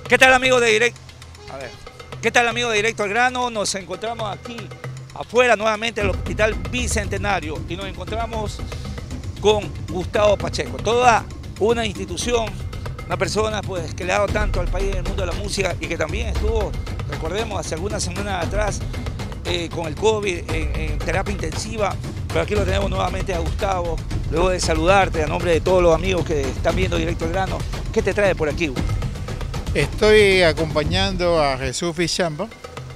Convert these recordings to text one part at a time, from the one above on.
¿Qué tal, amigo de Directo? A ver. ¿Qué tal, amigo de Directo al Grano? Nos encontramos aquí afuera nuevamente del Hospital Bicentenario y nos encontramos con Gustavo Pacheco, toda una institución, una persona pues que le ha dado tanto al país en el mundo de la música y que también estuvo, recordemos, hace algunas semanas atrás con el COVID en terapia intensiva, pero aquí lo tenemos nuevamente a Gustavo. Luego de saludarte a nombre de todos los amigos que están viendo Directo al Grano, ¿qué te trae por aquí? Estoy acompañando a Jesús Fichamba.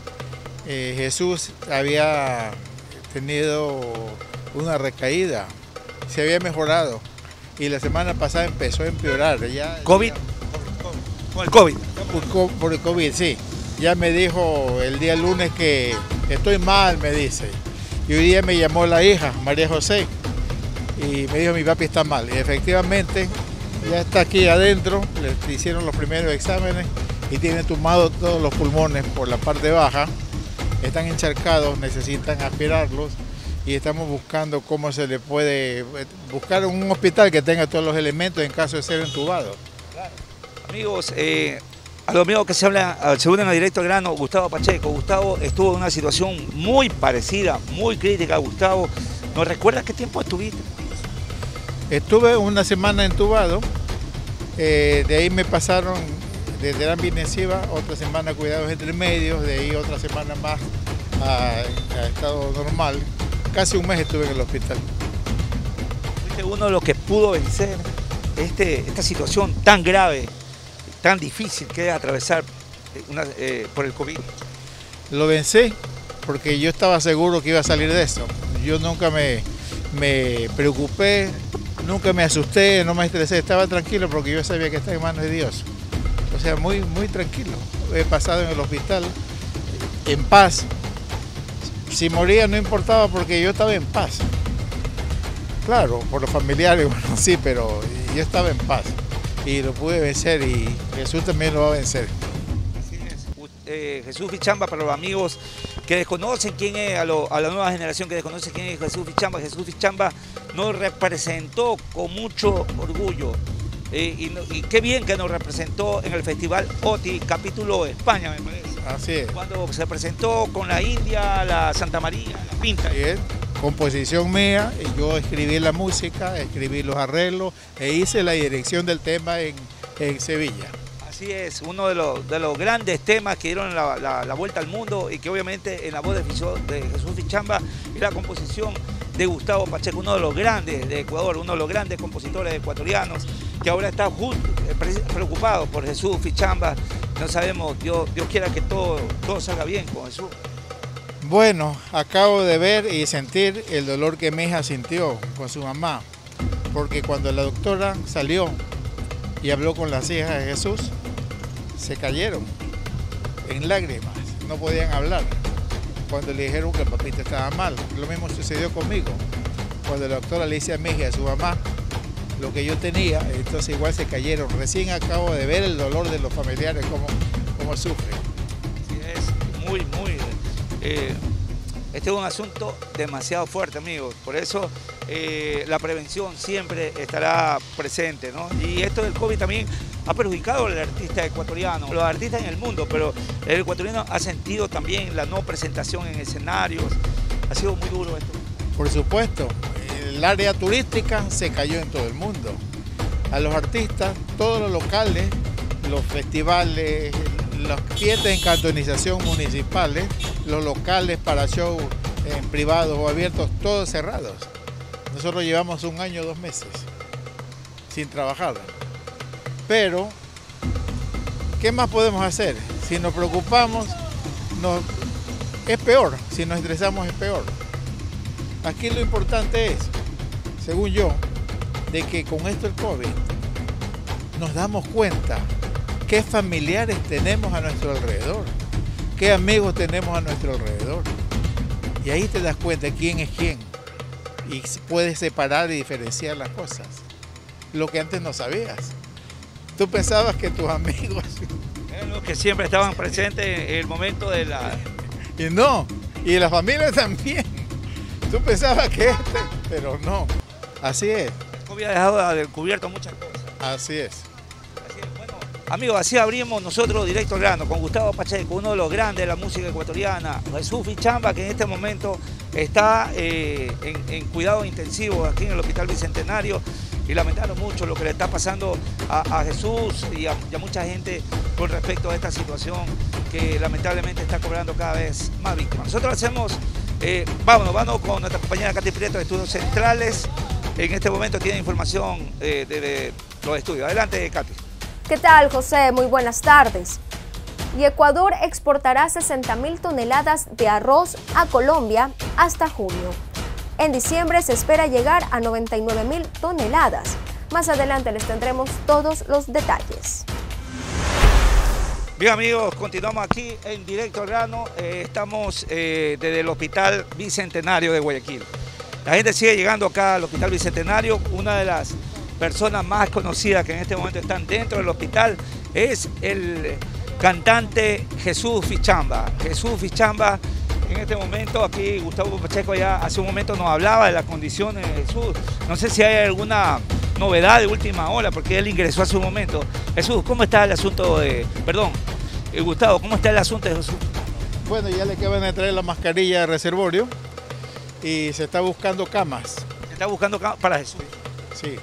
Jesús había tenido una recaída, se había mejorado y la semana pasada empezó a empeorar. ¿COVID? ¿Con el COVID? Por el COVID, sí. Ya me dijo el día lunes que estoy mal, me dice. Y hoy día me llamó la hija, María José, y me dijo mi papi está mal. Y efectivamente ya está aquí adentro, le hicieron los primeros exámenes y tiene tumbado todos los pulmones por la parte baja. Están encharcados, necesitan aspirarlos y estamos buscando cómo se le puede buscar un hospital que tenga todos los elementos en caso de ser entubado. Claro. Amigos, a los amigos que se unen a Directo al Grano, Gustavo Pacheco. Gustavo estuvo en una situación muy parecida, muy crítica. Gustavo, ¿nos recuerdas qué tiempo estuviste? Estuve una semana entubado, de ahí me pasaron de terapia intensiva, otra semana cuidados intermedios, de ahí otra semana más a estado normal. Casi un mes estuve en el hospital. Fuiste uno de los que pudo vencer esta situación tan grave, tan difícil que es atravesar por el COVID. Lo vencí porque yo estaba seguro que iba a salir de eso. Yo nunca me preocupé, nunca me asusté, no me estresé, estaba tranquilo porque yo sabía que estaba en manos de Dios. O sea, muy tranquilo. He pasado en el hospital en paz. Si moría no importaba porque yo estaba en paz. Claro, por los familiares, bueno, sí, pero yo estaba en paz y lo pude vencer y Jesús también lo va a vencer. Así es. Jesús Fichamba, para los amigos que desconocen quién es, a la nueva generación que desconoce quién es Jesús Fichamba nos representó con mucho orgullo. Y qué bien que nos representó en el Festival OTI, capítulo España, me parece. Así es. Cuando se presentó con la India, la Santa María, la Pinta. Así es. Composición mía, y yo escribí la música, escribí los arreglos e hice la dirección del tema en Sevilla. Así es, uno de los grandes temas que dieron la vuelta al mundo y que obviamente en la voz de Jesús Fichamba y la composición de Gustavo Pacheco, uno de los grandes de Ecuador, uno de los grandes compositores ecuatorianos que ahora está preocupado por Jesús Fichamba. No sabemos, Dios quiera que todo salga bien con Jesús. Bueno, acabo de ver y sentir el dolor que mi hija sintió con su mamá, porque cuando la doctora salió y habló con las hijas de Jesús, se cayeron en lágrimas, no podían hablar. Cuando le dijeron que el papito estaba mal, lo mismo sucedió conmigo. Cuando la doctora le dice a mi hija y a su mamá lo que yo tenía, entonces igual se cayeron. Recién acabo de ver el dolor de los familiares, cómo sufren. Sí, es muy, este es un asunto demasiado fuerte, amigos. Por eso la prevención siempre estará presente, ¿no? Y esto del COVID también ha perjudicado al artista ecuatoriano, los artistas en el mundo, pero el ecuatoriano ha sentido también la no presentación en escenarios. Ha sido muy duro esto. Por supuesto, el área turística se cayó en todo el mundo. A los artistas, todos los locales, los festivales, las fiestas en cantonización municipales, los locales para show en privados o abiertos, todos cerrados. Nosotros llevamos 1 año, 2 meses sin trabajar. Pero, ¿qué más podemos hacer? Si nos preocupamos, es peor. Si nos estresamos, es peor. Aquí lo importante es, según yo, de que con esto del COVID nos damos cuenta qué familiares tenemos a nuestro alrededor, qué amigos tenemos a nuestro alrededor. Y ahí te das cuenta de quién es quién y puedes separar y diferenciar las cosas, lo que antes no sabías. Tú pensabas que tus amigos... Los que siempre estaban presentes en el momento de la... Y no, y la familia también. Tú pensabas que pero no. Así es. El COVID ha dejado descubierto muchas cosas. Así es. Así es. Bueno, Amigos, así abrimos nosotros Directo al Grano con Gustavo Pacheco, uno de los grandes de la música ecuatoriana. Jesús Fichamba, que en este momento está en cuidado intensivo aquí en el Hospital Bicentenario, y lamentando mucho lo que le está pasando a Jesús y a mucha gente con respecto a esta situación que lamentablemente está cobrando cada vez más víctimas. Nosotros hacemos, vámonos con nuestra compañera Katy Prieto de Estudios Centrales. En este momento tiene información de los estudios. Adelante, Katy. ¿Qué tal, José? Muy buenas tardes. Y Ecuador exportará 60.000 toneladas de arroz a Colombia hasta junio. En diciembre se espera llegar a 99.000 toneladas. Más adelante les tendremos todos los detalles. Bien, amigos, continuamos aquí en Directo al Grano. Estamos desde el Hospital Bicentenario de Guayaquil. La gente sigue llegando acá al Hospital Bicentenario. Una de las personas más conocidas que en este momento están dentro del hospital es el cantante Jesús Fichamba. Jesús Fichamba, en este momento aquí Gustavo Pacheco ya hace un momento nos hablaba de las condiciones de Jesús. No sé si hay alguna novedad de última hora porque él ingresó hace un momento. Jesús, ¿cómo está el asunto de... Perdón, Gustavo, ¿cómo está el asunto de Jesús? Bueno, ya le acaban de traer la mascarilla de reservorio y se está buscando camas. Se está buscando camas para Jesús. Sí.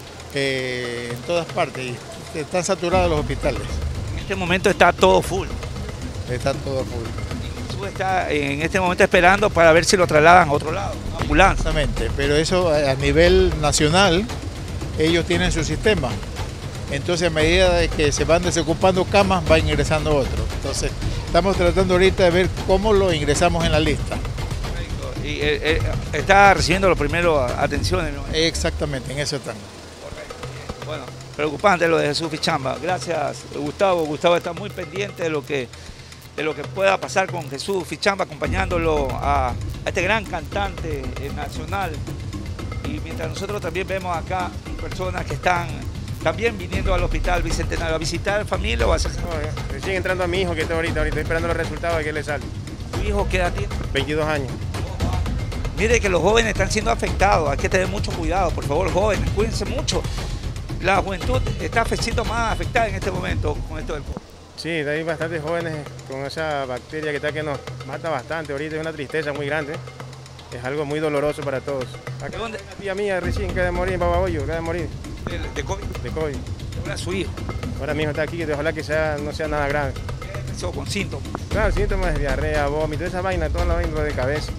En todas partes, y están saturados los hospitales. En este momento está todo full. Está todo full. Jesús está en este momento esperando para ver si lo trasladan a otro lado, ambulancia. Exactamente, pero eso a nivel nacional, ellos tienen su sistema. Entonces, a medida de que se van desocupando camas, va ingresando otro. Entonces, estamos tratando ahorita de ver cómo lo ingresamos en la lista. Y está recibiendo los primeros atenciones, ¿no? Exactamente, en eso están. Bueno, preocupante lo de Jesús Fichamba. Gracias, Gustavo. Gustavo está muy pendiente de lo que pueda pasar con Jesús Fichamba, acompañándolo a este gran cantante nacional. Y mientras nosotros también vemos acá personas que están también viniendo al Hospital Bicentenario a visitar familia o a hacer... No, recién entrando a mi hijo que está ahorita estoy esperando los resultados de que le sale. ¿Tu hijo qué edad tiene? 22 años. Mire que los jóvenes están siendo afectados, hay que tener mucho cuidado, por favor, jóvenes, cuídense mucho. La juventud está siendo más afectada en este momento con esto del COVID. Sí, hay bastantes jóvenes con esa bacteria que está que nos mata bastante. Ahorita es una tristeza muy grande. Es algo muy doloroso para todos. Acá ¿Dónde? una tía mía recién acaba de morir en Babahoyo, acaba de morir. ¿De COVID? De COVID. Ahora su hijo. Ahora mismo está aquí, que ojalá que no sea nada grave. Empezó con síntomas. Claro, síntomas de diarrea, vómito, esa vaina, toda la vaina de cabeza.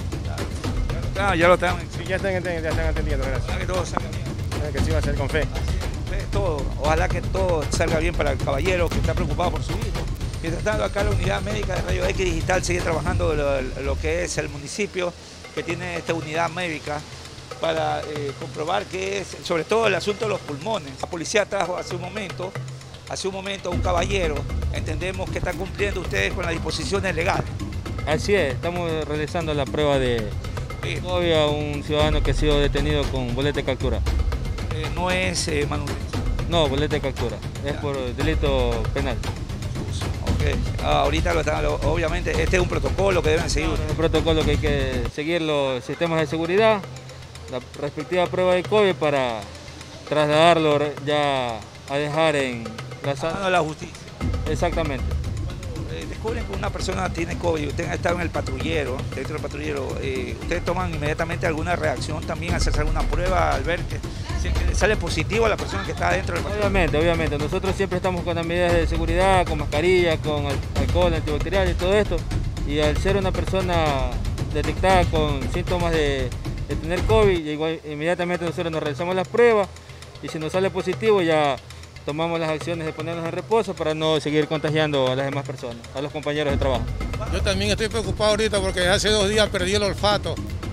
Claro, ya lo están. Sí, ya están atendiendo, gracias. Ojalá que todo salga bien. Que sí va a ser con fe. Todo. Ojalá que todo salga bien para el caballero que está preocupado por su hijo. Mientras tanto, acá la unidad médica de Rayo X Digital sigue trabajando lo que es el municipio que tiene esta unidad médica para comprobar que es, sobre todo el asunto de los pulmones. La policía trajo hace un momento a un caballero. Entendemos que están cumpliendo ustedes con las disposiciones legales. Así es, estamos realizando la prueba de COVID a un ciudadano que ha sido detenido con boleta de captura. No es manutención. No, boleta de captura, es por delito penal. Okay. Ahorita obviamente este es un protocolo que deben seguir. Un protocolo que hay que seguir los sistemas de seguridad, la respectiva prueba de COVID para trasladarlo ya a dejar en la sala de la justicia. Exactamente. Descubren que una persona tiene COVID, usted ha estado en el patrullero, dentro del patrullero, ustedes toman inmediatamente alguna reacción también, hacerse alguna prueba al ver que sale positivo a la persona que está dentro del patrullero. Obviamente, nosotros siempre estamos con las medidas de seguridad, con mascarilla, con alcohol antibacterial y todo esto, y al ser una persona detectada con síntomas de tener COVID, igual, inmediatamente nosotros nos realizamos las pruebas y si nos sale positivo ya tomamos las acciones de ponernos en reposo para no seguir contagiando a las demás personas, a los compañeros de trabajo. Yo también estoy preocupado ahorita porque hace 2 días perdí el olfato.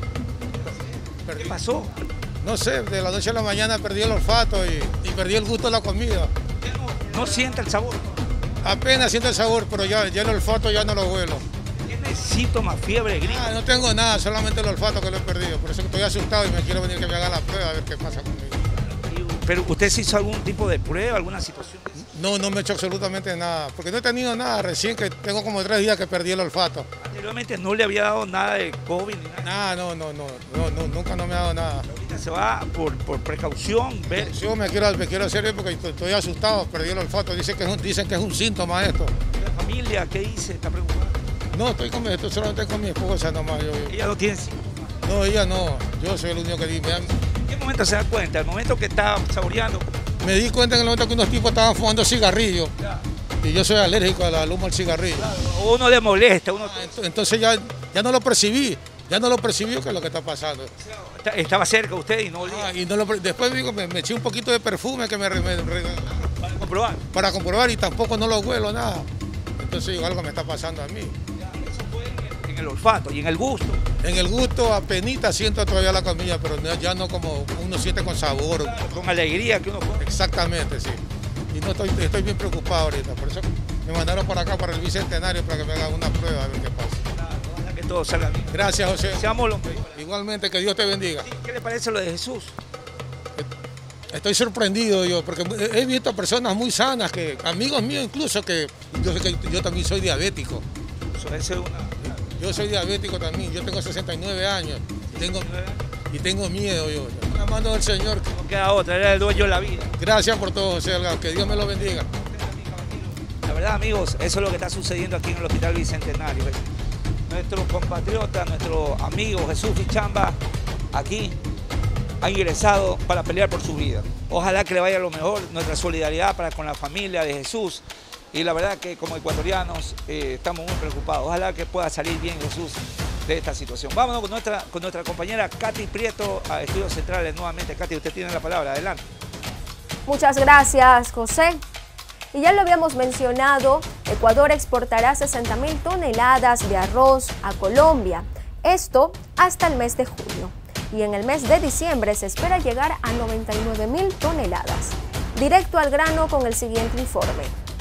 ¿Qué pasó? No sé, de la noche a la mañana perdí el olfato y perdí el gusto de la comida. ¿No siente el sabor? Apenas siento el sabor, pero ya el olfato ya no lo huelo. ¿Tiene síntomas, fiebre, gripe? No tengo nada, solamente el olfato que lo he perdido. Por eso estoy asustado y me quiero venir que me haga la prueba a ver qué pasa conmigo. ¿Pero usted se hizo algún tipo de prueba, alguna situación? No, no me he hecho absolutamente nada, porque no he tenido nada, recién que tengo como 3 días que perdí el olfato. Anteriormente no le había dado nada de COVID ni nada. Nada, no, nunca no me ha dado nada. Ahorita se va por precaución, ver. Yo me quiero hacer bien porque estoy asustado, perdí el olfato, dicen que es un síntoma esto. La familia, ¿qué dice? ¿Está preocupada? No, estoy solamente con mi esposa nomás. Ella no tiene. No, ella no, yo soy el único que dice. ¿En qué momento se da cuenta? ¿El momento que está saboreando? Me di cuenta en el momento que unos tipos estaban fumando cigarrillos. Y yo soy alérgico al humo del cigarrillo. Claro, uno le molesta. Entonces ya no lo percibí. Ya no lo percibí que es lo que está pasando. Estaba cerca usted y no olía. Después digo, me eché un poquito de perfume que Para comprobar. Para comprobar y tampoco no lo huelo nada. Entonces digo, algo me está pasando a mí. Eso fue en el olfato y en el gusto. En el gusto apenita siento todavía la comida, pero ya no como uno siente con sabor. Claro, con alegría que uno come. Exactamente, sí. Y no estoy bien preocupado ahorita. Por eso me mandaron para acá, para el Bicentenario, para que me hagan una prueba a ver qué pasa. Que todo salga bien. Gracias, José. Seamos los mejores. Igualmente, que Dios te bendiga. ¿Qué le parece lo de Jesús? Estoy sorprendido yo, porque he visto personas muy sanas, amigos míos incluso, que yo también soy diabético. Yo soy diabético también, yo tengo 69 años y tengo miedo yo. La mano del Señor. No queda otra, era el dueño de la vida. Gracias por todo, José Delgado, que Dios me lo bendiga. La verdad, amigos, eso es lo que está sucediendo aquí en el Hospital Bicentenario. Nuestro compatriota, nuestro amigo Jesús Fichamba, aquí ha ingresado para pelear por su vida. Ojalá que le vaya lo mejor, nuestra solidaridad para con la familia de Jesús. Y la verdad que como ecuatorianos estamos muy preocupados. Ojalá que pueda salir bien Jesús de esta situación. Vámonos con nuestra compañera Katy Prieto a Estudios Centrales nuevamente. Katy, usted tiene la palabra, adelante. Muchas gracias, José. Y ya lo habíamos mencionado, Ecuador exportará 60.000 toneladas de arroz a Colombia. Esto hasta el mes de junio. Y en el mes de diciembre se espera llegar a 99.000 toneladas. Directo al grano con el siguiente informe.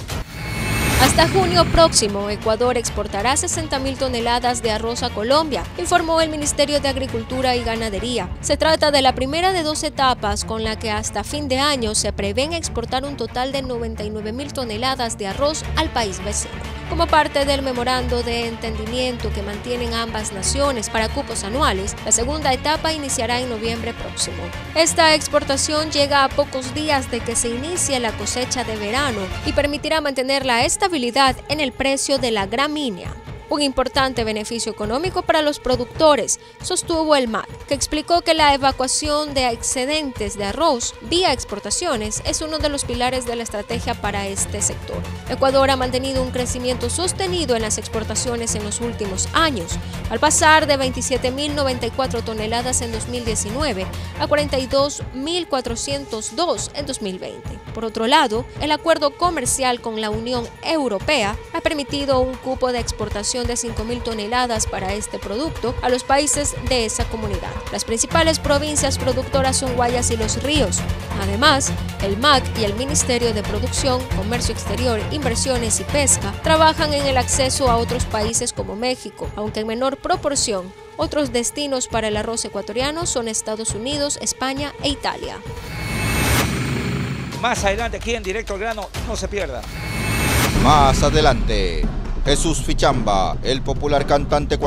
Hasta junio próximo, Ecuador exportará 60.000 toneladas de arroz a Colombia, informó el Ministerio de Agricultura y Ganadería. Se trata de la primera de 2 etapas con la que hasta fin de año se prevén exportar un total de 99.000 toneladas de arroz al país vecino. Como parte del memorando de entendimiento que mantienen ambas naciones para cupos anuales, la segunda etapa iniciará en noviembre próximo. Esta exportación llega a pocos días de que se inicie la cosecha de verano y permitirá mantener la estabilidad en el precio de la gramínea. Un importante beneficio económico para los productores, sostuvo el MAC, que explicó que la evacuación de excedentes de arroz vía exportaciones es uno de los pilares de la estrategia para este sector. Ecuador ha mantenido un crecimiento sostenido en las exportaciones en los últimos años, al pasar de 27.094 toneladas en 2019 a 42.402 en 2020. Por otro lado, el acuerdo comercial con la Unión Europea ha permitido un cupo de exportación de 5.000 toneladas para este producto a los países de esa comunidad. Las principales provincias productoras son Guayas y Los Ríos. Además, el MAC y el Ministerio de Producción, Comercio Exterior, Inversiones y Pesca trabajan en el acceso a otros países como México, aunque en menor proporción. Otros destinos para el arroz ecuatoriano son Estados Unidos, España e Italia. Más adelante aquí en Directo al Grano, no se pierda. Más adelante, Jesús Fichamba, el popular cantante